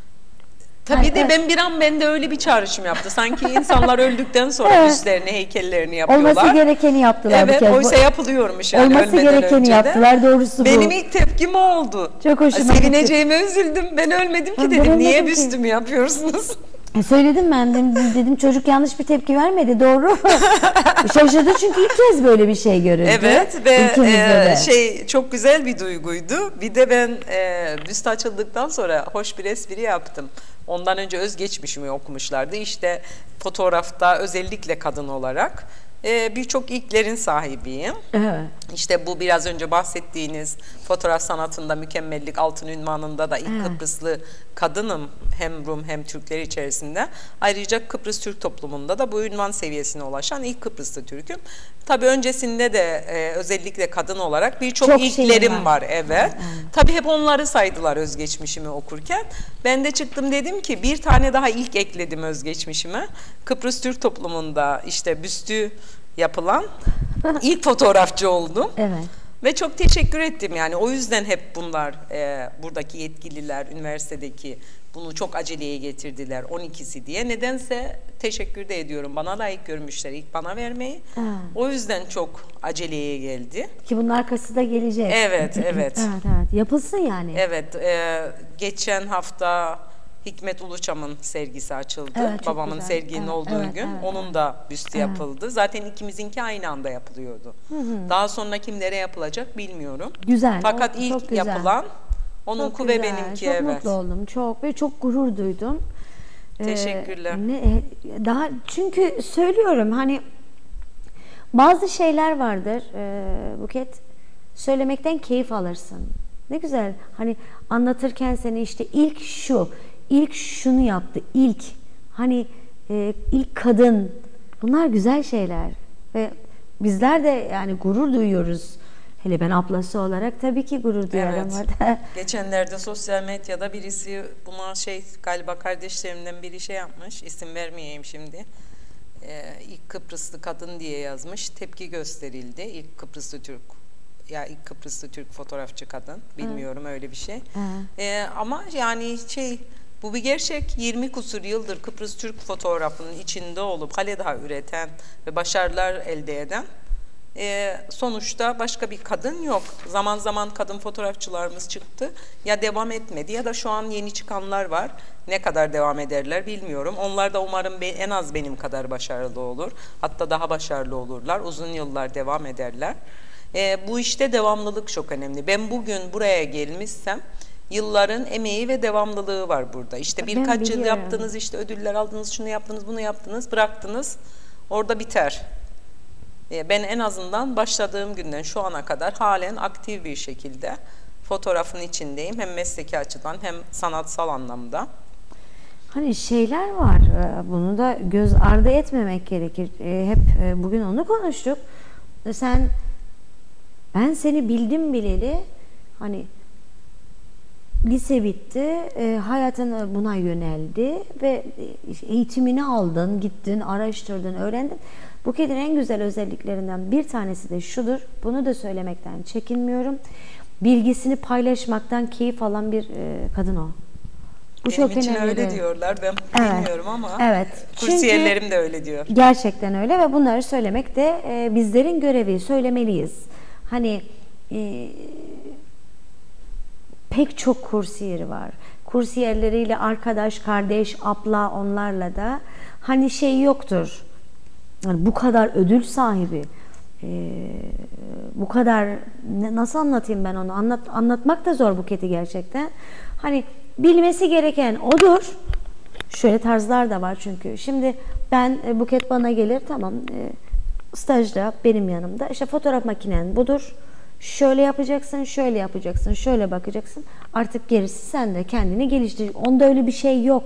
Tabii
Hayır,
de
evet.
ben bir an bende öyle bir çağrışım yaptı. Sanki insanlar öldükten sonra
Evet.
büstlerini, heykellerini yapıyorlar.
Olması gerekeni yaptılar
Evet,
Buket.
oysa yapılıyormuş yani
Olması
ölmeden
gerekeni
önce de.
yaptılar, doğrusu bu.
Benim ilk tepkim o oldu.
Çok hoşuma
Sevineceğime üzüldüm. Ben ölmedim ki
Ben
dedim.
ölmedim
Niye
ki.
büstümü yapıyorsunuz?
E, söyledim ben dedim, dedim çocuk yanlış bir tepki vermedi doğru. Şaşırdı çünkü ilk kez böyle bir şey görüldü.
Evet ve
Ülkemizde
e,
de.
şey çok güzel bir duyguydu. Bir de ben e, büst açıldıktan sonra hoş bir espri yaptım. Ondan önce özgeçmişimi okumuşlardı. İşte fotoğrafta özellikle kadın olarak e, birçok ilklerin sahibiyim.
Evet.
İşte bu biraz önce bahsettiğiniz fotoğraf sanatında mükemmellik altın ünvanında da ilk
Evet.
Kıbrıslı kadınım hem Rum hem Türkler içerisinde. Ayrıca Kıbrıs Türk toplumunda da bu ünvan seviyesine ulaşan ilk Kıbrıslı Türk'üm. Tabii öncesinde de e, özellikle kadın olarak birçok
Çok şeyim
ilklerim
var.
var. Evet. Tabii hep onları saydılar özgeçmişimi okurken. Ben de çıktım dedim ki bir tane daha ilk ekledim özgeçmişime. Kıbrıs Türk toplumunda işte büstü yapılan ilk fotoğrafçı oldum.
Evet.
Ve çok teşekkür ettim yani o yüzden hep bunlar e, buradaki yetkililer üniversitedeki bunu çok aceleye getirdiler on ikisi diye. Nedense teşekkür de ediyorum. Bana layık görmüşler ilk bana vermeyi.
Ha.
O yüzden çok aceleye geldi.
Ki bunun arkası da gelecek.
Evet, evet.
Evet, evet. Yapılsın yani.
Evet, e, geçen hafta Hikmet Uluçam'ın sergisi açıldı.
Evet, çok
Babamın
güzel.
serginin
Evet,
olduğu
evet,
gün
evet,
onun
evet.
da büstü
Evet.
yapıldı. Zaten ikimizinki aynı anda yapılıyordu. Daha sonra kimlere yapılacak bilmiyorum.
Güzel.
Fakat
o-
ilk
çok güzel.
yapılan
Çok
onunku ve
güzel,
benimki,
çok
evet.
mutlu oldum. Çok ve çok gurur duydum. Ee,
Teşekkürler.
ne, daha çünkü söylüyorum hani bazı şeyler vardır e, Buket, söylemekten keyif alırsın. Ne güzel hani anlatırken seni işte ilk şu, ilk şunu yaptı, ilk hani e, ilk kadın, bunlar güzel şeyler ve bizler de yani gurur duyuyoruz. Hele ben ablası olarak tabii ki gurur duyarım
Evet.
orada.
Geçenlerde sosyal medyada birisi buna şey galiba kardeşlerimden biri şey yapmış. İsim vermeyeyim şimdi. Ee, ilk Kıbrıslı kadın diye yazmış. Tepki gösterildi. İlk Kıbrıslı Türk ya ilk Kıbrıslı Türk fotoğrafçı kadın. Bilmiyorum öyle bir şey. Ee, ama yani şey bu bir gerçek. yirmi kusur yıldır Kıbrıs Türk fotoğrafının içinde olup hale daha üreten ve başarılar elde eden Ee, sonuçta başka bir kadın yok. Zaman zaman kadın fotoğrafçılarımız çıktı. Ya devam etmedi ya da şu an yeni çıkanlar var. Ne kadar devam ederler bilmiyorum. Onlar da umarım be, en az benim kadar başarılı olur. Hatta daha başarılı olurlar. Uzun yıllar devam ederler. Ee, bu işte devamlılık çok önemli. Ben bugün buraya gelmişsem yılların emeği ve devamlılığı var burada. İşte
Ben
birkaç yıl
biliyorum.
yaptınız, işte ödüller aldınız, şunu yaptınız, bunu yaptınız, bıraktınız. Orada biter. Ben en azından başladığım günden şu ana kadar halen aktif bir şekilde fotoğrafın içindeyim. Hem mesleki açıdan hem sanatsal anlamda.
Hani şeyler var, e, bunu da göz ardı etmemek gerekir. E, Hep e, bugün onu konuştuk. E, Sen, ben seni bildim bileli, hani lise bitti, e, hayatın buna yöneldi ve e, eğitimini aldın, gittin, araştırdın, öğrendin. Buket'in en güzel özelliklerinden bir tanesi de şudur, bunu da söylemekten çekinmiyorum. Bilgisini paylaşmaktan keyif alan bir e, kadın o. Bu
Benim
çok
için
önemli.
öyle diyorlar. Ben
Evet.
bilmiyorum ama
Evet.
kursiyerlerim de öyle diyor.
Gerçekten öyle ve bunları söylemek de e, bizlerin görevi, söylemeliyiz. Hani e, pek çok kursiyeri var. Kursiyerleriyle arkadaş, kardeş, abla, onlarla da hani şey yoktur. Yani bu kadar ödül sahibi, e, bu kadar ne- nasıl anlatayım ben onu? Anlat, anlatmak da zor Buket'i gerçekten. Hani bilmesi gereken odur. Şöyle tarzlar da var çünkü. Şimdi ben e, Buket bana gelir, tamam e, stajda benim yanımda işte fotoğraf makinen budur. Şöyle yapacaksın, şöyle yapacaksın, şöyle bakacaksın. Artık gerisi sen de kendini geliştir. Onda öyle bir şey yok.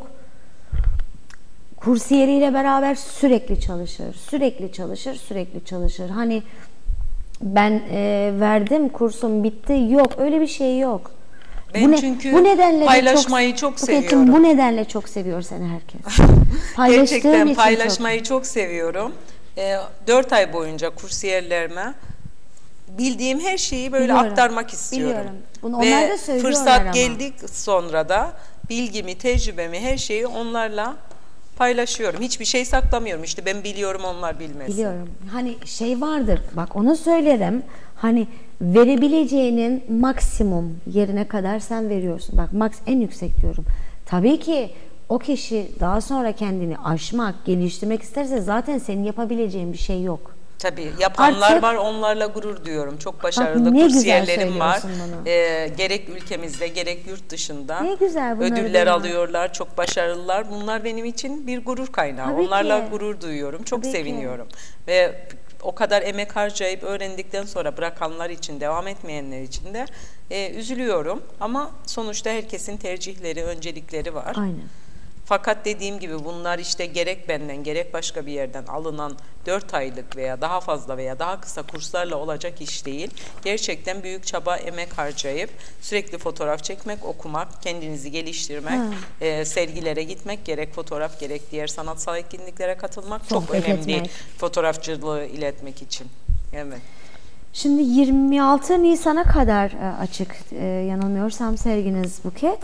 Kursiyeriyle beraber sürekli çalışır, sürekli çalışır, sürekli çalışır. Hani ben e, verdim, kursum bitti. Yok, öyle bir şey yok.
Ben
ne-
çünkü
nedenle de
paylaşmayı çok
Buket'im,
seviyorum.
Bu nedenle çok seviyor seni herkes. Paylaştığın
Gerçekten
için
paylaşmayı
çok.
çok, seviyorum. E, dört ay boyunca kursiyerlerime bildiğim her şeyi böyle
Biliyorum,
aktarmak istiyorum.
biliyorum. Bunu onlar da
Ve
söylüyorlar
fırsat
ama.
geldik sonra da bilgimi, tecrübemi, her şeyi onlarla paylaşıyorum. Hiçbir şey saklamıyorum. İşte ben biliyorum, onlar bilmesin.
Biliyorum. Hani şey vardır, bak onu söylerim. Hani verebileceğinin maksimum yerine kadar sen veriyorsun. Bak max en yüksek diyorum. Tabii ki o kişi daha sonra kendini aşmak, geliştirmek isterse zaten senin yapabileceğin bir şey yok.
Tabii yapanlar
Artık-
var, onlarla gurur duyuyorum. Çok başarılı
ne güzel
kursiyerlerim var.
söylüyorsun bunu.
Ee, gerek ülkemizde gerek yurt dışında
Ne güzel bunları
ödüller
duymak.
alıyorlar, çok başarılılar. Bunlar benim için bir gurur kaynağı.
Tabii
Onlarla
ki.
gurur duyuyorum, çok
Tabii ki.
seviniyorum. Ve o kadar emek harcayıp öğrendikten sonra bırakanlar için, devam etmeyenler için de e, üzülüyorum. Ama sonuçta herkesin tercihleri, öncelikleri var.
Aynen.
Fakat dediğim gibi bunlar işte gerek benden gerek başka bir yerden alınan dört aylık veya daha fazla veya daha kısa kurslarla olacak iş değil. Gerçekten büyük çaba, emek harcayıp sürekli fotoğraf çekmek, okumak, kendinizi geliştirmek,
Ha.
e, sergilere gitmek, gerek fotoğraf gerek diğer sanatsal etkinliklere katılmak çok
Sohbet
önemli
etmek.
fotoğrafçılığı iletmek için. Evet.
Şimdi yirmi altı Nisan'a kadar e, açık, e, yanılmıyorsam serginiz Buket.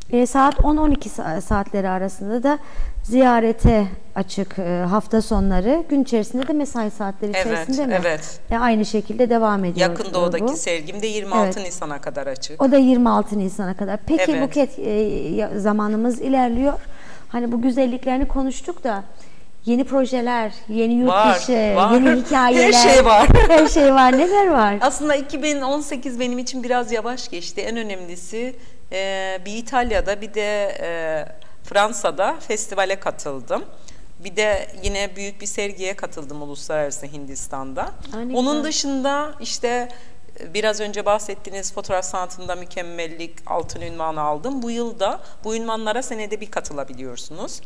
E, saat on on iki saatleri arasında da ziyarete açık e, hafta sonları. Gün içerisinde de mesai saatleri
Evet,
içerisinde mi?
evet.
E, aynı şekilde devam ediyor.
Yakın Doğu'daki
bu.
sergim de yirmi altı
Evet.
Nisan'a kadar açık.
O da yirmi altı Nisan'a kadar. Peki
Evet.
Buket, e, ya- zamanımız ilerliyor. Hani bu güzelliklerini konuştuk da yeni projeler, yeni yurt
Var,
dışı,
var.
yeni hikayeler.
Her şey var.
Her şey var. Neler var?
Aslında iki bin on sekiz benim için biraz yavaş geçti. En önemlisi e, bir İtalya'da bir de e, Fransa'da festivale katıldım. Bir de yine büyük bir sergiye katıldım uluslararası Hindistan'da.
Aa, ne
Onun
güzel.
dışında işte e, biraz önce bahsettiğiniz fotoğraf sanatında mükemmellik altın ünvanı aldım. Bu yılda bu ünvanlara senede bir katılabiliyorsunuz.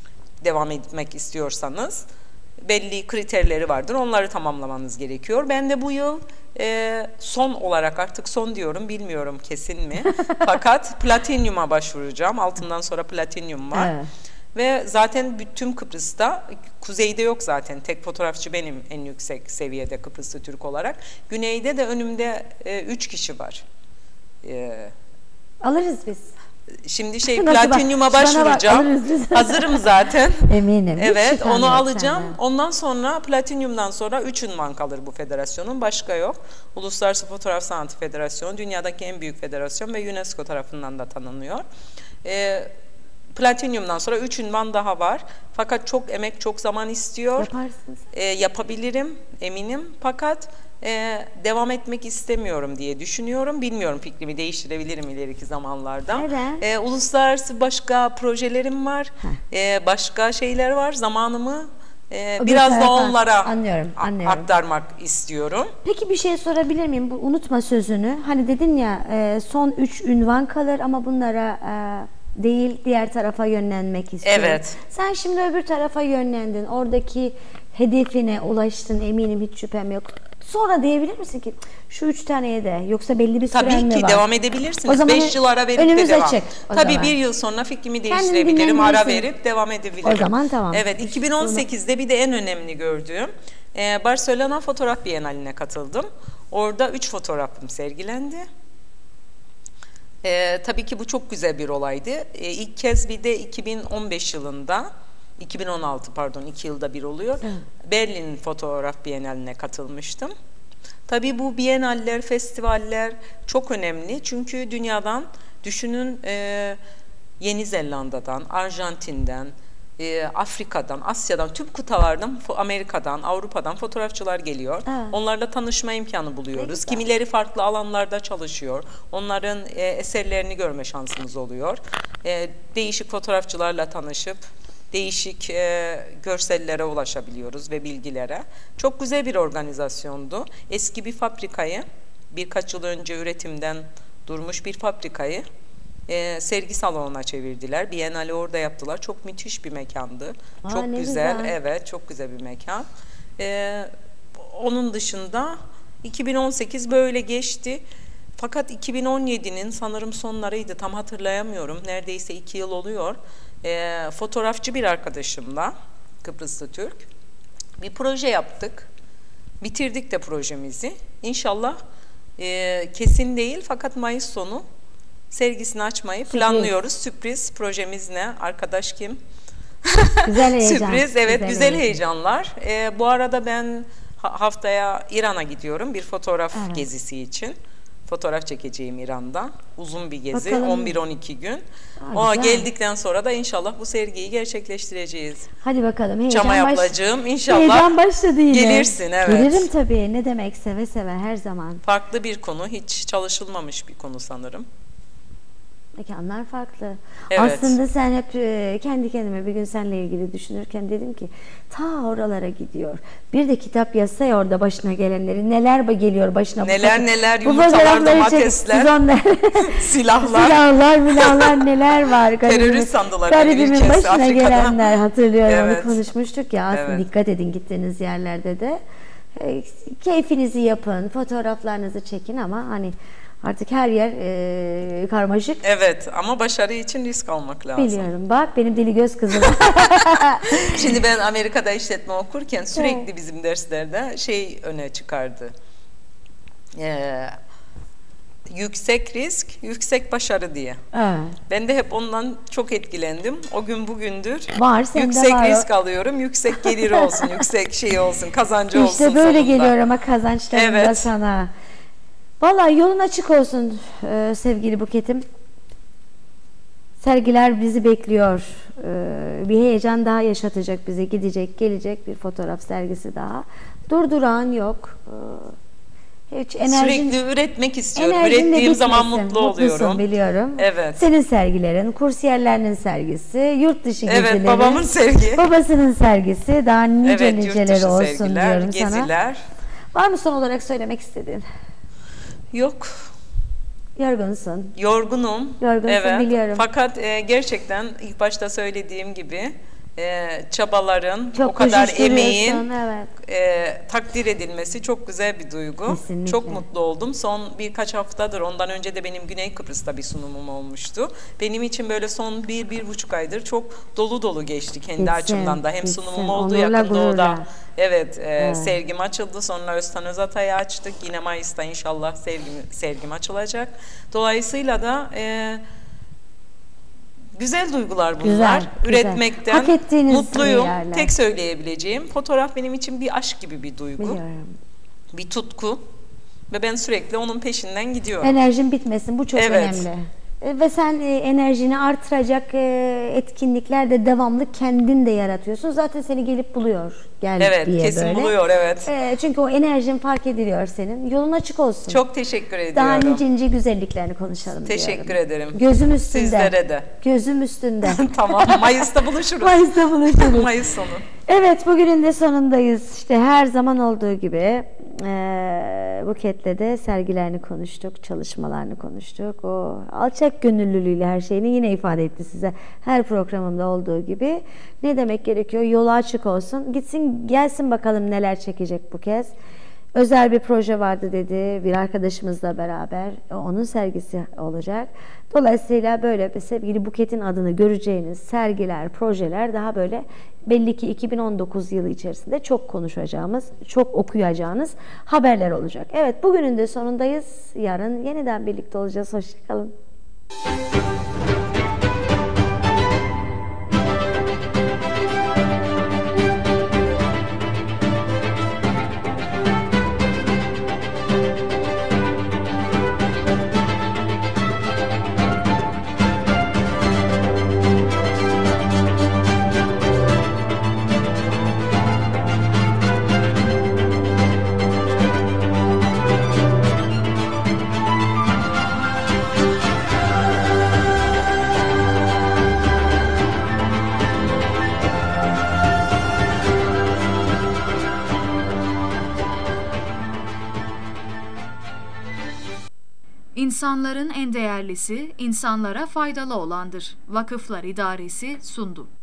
Devam etmek istiyorsanız belli kriterleri vardır. Onları tamamlamanız gerekiyor. Ben de bu yıl e, son olarak, artık son diyorum, bilmiyorum kesin mi. Fakat platinyuma başvuracağım. Altından sonra platinyum var.
Evet.
Ve zaten tüm Kıbrıs'ta, kuzeyde yok zaten. Tek fotoğrafçı benim en yüksek seviyede Kıbrıslı Türk olarak. Güneyde de önümde e, üç kişi var. E,
Alırız biz.
Şimdi şey
Nasıl bak,
platinyuma
bana bak,
başvuracağım.
alırız biz.
Hazırım zaten.
Eminim. Hiç
Evet,
şüphem
onu
yok
alacağım.
senden.
Ondan sonra platinyumdan sonra üç ünvan kalır bu federasyonun. Başka yok. Uluslararası Fotoğraf Sanatı Federasyonu dünyadaki en büyük federasyon ve UNESCO tarafından da tanınıyor. Ee, platinyumdan sonra üç ünvan daha var. Fakat çok emek, çok zaman istiyor.
Yaparsınız.
Ee, yapabilirim, eminim. Fakat e, devam etmek istemiyorum diye düşünüyorum. Bilmiyorum, fikrimi değiştirebilirim ileriki zamanlarda.
Neden?
Ee, uluslararası başka projelerim var. Ee, başka şeyler var. Zamanımı e,
O
biraz
bir
da
tarafa-
onlara
Anlıyorum,
a-
anlıyorum.
aktarmak istiyorum.
Peki bir şey sorabilir miyim? Bu, unutma sözünü. Hani dedin ya e, son üç ünvan kalır ama bunlara e, değil diğer tarafa yönlenmek istiyorum.
Evet.
Sen şimdi öbür tarafa yönlendin. Oradaki hedefine ulaştın, eminim, hiç şüphem yok. Sonra diyebilir misin ki şu üç taneye de, yoksa belli bir süren
Tabii
mi
ki
var?
devam edebilirsiniz.
O zaman
Beş yıl ara verip de
önümüz
devam.
açık o
Tabii
zaman.
bir yıl sonra fikrimi
Kendini
değiştirebilirim. Ara
dinlendirirsin.
verip devam edebilirim.
O zaman tamam.
Evet, iki bin on sekizde bir de en önemli gördüğüm e, Barcelona Fotoğraf Bienali'ne katıldım. Orada üç fotoğrafım sergilendi. E, tabii ki bu çok güzel bir olaydı. E, ilk kez bir de iki bin on beş yılında, iki bin on altı pardon, iki yılda bir oluyor.
Evet.
Berlin Fotoğraf Bienali'ne katılmıştım. Tabii bu bienaller, festivaller çok önemli. Çünkü dünyadan, düşünün e, Yeni Zelanda'dan, Arjantin'den, e, Afrika'dan, Asya'dan, tüm kıtalardan, Amerika'dan, Avrupa'dan fotoğrafçılar geliyor.
Evet.
Onlarla tanışma imkanı
Ne
buluyoruz.
güzel.
Kimileri farklı alanlarda çalışıyor. Onların e, eserlerini görme şansımız oluyor. E, değişik fotoğrafçılarla tanışıp değişik e, görsellere ulaşabiliyoruz ve bilgilere. Çok güzel bir organizasyondu. Eski bir fabrikayı, birkaç yıl önce üretimden durmuş bir fabrikayı e, sergi salonuna çevirdiler. Biennale orada yaptılar. Çok müthiş bir mekandı.
Aa,
çok
ne
güzel,
güzel.
evet, çok güzel bir mekan. E, onun dışında iki bin on sekiz böyle geçti. Fakat iki bin on yedinin sanırım sonlarıydı, tam hatırlayamıyorum. Neredeyse iki yıl oluyor. E, fotoğrafçı bir arkadaşımla, Kıbrıslı Türk, bir proje yaptık. Bitirdik de projemizi. İnşallah e, kesin değil fakat Mayıs sonu sergisini açmayı
Sürpriz.
planlıyoruz. Sürpriz projemiz ne? Arkadaş kim?
Güzel heyecan.
Sürpriz, evet,
Güzel
güzel,
heyecan.
heyecanlar. E, bu arada ben ha- haftaya İran'a gidiyorum bir fotoğraf
Evet.
gezisi için. Fotoğraf çekeceğim İran'da. Uzun bir gezi,
Bakalım.
on bir on iki gün.
Aa,
O
güzel.
geldikten sonra da inşallah bu sergiyi gerçekleştireceğiz.
Hadi bakalım. Heyecan
Çama
baş-
ablacığım, inşallah
Heyecan başladı yine.
gelirsin, evet.
Gelirim tabii. Ne demek, seve seve her zaman.
Farklı bir konu, hiç çalışılmamış bir konu sanırım.
Mekanlar farklı.
Evet.
Aslında sen hep e, kendi kendime bir gün seninle ilgili düşünürken dedim ki ta oralara gidiyor. Bir de kitap yazsa ya orada başına gelenleri, neler ba- geliyor başına. bu
Neler
foto-
neler,
bu
yumurtalar,
fotoğrafları çek-
domatesler,
siz onlar-
silahlar.
Silahlar, milahlar neler var. Garibimin-
Terörist sandılar beni bir
Garibimin
kez
başına
Afrika'da.
gelenler, hatırlıyorum,
Evet.
onu konuşmuştuk ya. Aslında
Evet.
dikkat edin gittiğiniz yerlerde de. E, keyfinizi yapın, fotoğraflarınızı çekin ama hani artık her yer e, karmaşık.
Evet, ama başarı için risk almak lazım.
Biliyorum. Bak benim deli göz kızım.
Şimdi ben Amerika'da işletme okurken sürekli bizim derslerde şey öne çıkardı. Ee, Yüksek risk, yüksek başarı diye.
Evet.
Ben de hep ondan çok etkilendim. O gün bugündür
Var, sende
yüksek
var o.
risk alıyorum. Yüksek geliri olsun, yüksek şey olsun, kazancı olsun
İşte böyle
sonunda.
geliyor ama kazançlarım da
Evet.
sana. Vallahi yolun açık olsun e, sevgili Buket'im. Sergiler bizi bekliyor. E, bir heyecan daha yaşatacak bize. Gidecek, gelecek bir fotoğraf sergisi daha. Durduran yok. E, hiç enerjin,
Sürekli üretmek istiyorum.
enerjin de
Ürettiğim zaman
bitmesin.
mutlu
Mutlusun,
oluyorum.
biliyorum.
Evet.
Senin sergilerin, kursiyerlerinin sergisi, yurt dışı
Evet,
gezileri.
babamın sergi.
Babasının sergisi. Daha nice
Evet, yurt
niceleri
dışı
olsun
sergiler,
diyorum sana.
geziler.
Var mı son olarak söylemek istediğin?
Yok.
Yorgunsun.
Yorgunum.
Yorgunsun,
evet.
biliyorum.
Fakat e, gerçekten ilk başta söylediğim gibi e, çabaların,
Çok
o kadar
koşuşturuyorsun,
emeğin
evet.
e, takdir edilmesi çok güzel bir duygu.
Kesinlikle.
Çok mutlu oldum. Son birkaç haftadır, ondan önce de benim Güney Kıbrıs'ta bir sunumum olmuştu. Benim için böyle son bir, bir buçuk aydır çok dolu dolu geçti kendi
Gitsin,
açımdan da. Hem
gitsin.
sunumum oldu
Onurla,
yakın
gururla.
doğuda. Evet, e,
Evet.
sergim açıldı. Sonra Öztan Özatay'ı açtık. Yine Mayıs'ta inşallah sergim, sergim açılacak. Dolayısıyla da e, güzel duygular bunlar.
Güzel, güzel.
Üretmekten
Hak ettiğiniz
mutluyum.
yerler.
Tek söyleyebileceğim. Fotoğraf benim için bir aşk gibi bir duygu.
Biliyorum.
Bir tutku. Ve ben sürekli onun peşinden gidiyorum.
Enerjin bitmesin. Bu çok
Evet.
önemli. E, Ve sen e, enerjini artıracak e, etkinlikler de devamlı kendin de yaratıyorsun. Zaten seni gelip buluyor. Gel
Evet,
diye
kesin
böyle.
buluyor, evet.
E, çünkü o enerjin fark ediliyor senin. Yolun açık olsun.
Çok teşekkür
Daha
ediyorum.
nice nice güzelliklerini konuşalım
Teşekkür
diyorum.
ederim.
Gözüm üstünde.
Sizlere de.
Gözüm üstünde.
Tamam, Mayıs'ta buluşuruz.
Mayıs'ta buluşuruz.
Mayıs sonu.
Evet, bugünün de sonundayız. İşte her zaman olduğu gibi eee Buket'le de sergilerini konuştuk, çalışmalarını konuştuk. O alçak gönüllülüğüyle her şeyini yine ifade etti size. Her programımda olduğu gibi. Ne demek gerekiyor? Yolu açık olsun. Gitsin gelsin bakalım neler çekecek bu kez. Özel bir proje vardı dedi bir arkadaşımızla beraber. Onun sergisi olacak. Dolayısıyla böyle sevgili Buket'in adını göreceğiniz sergiler, projeler daha böyle belli ki iki bin on dokuz yılı içerisinde çok konuşacağımız, çok okuyacağınız haberler olacak. Evet, bugünün de sonundayız. Yarın yeniden birlikte olacağız. Hoşçakalın.
İnsanların en değerlisi, insanlara faydalı olandır. Vakıflar İdaresi sundu.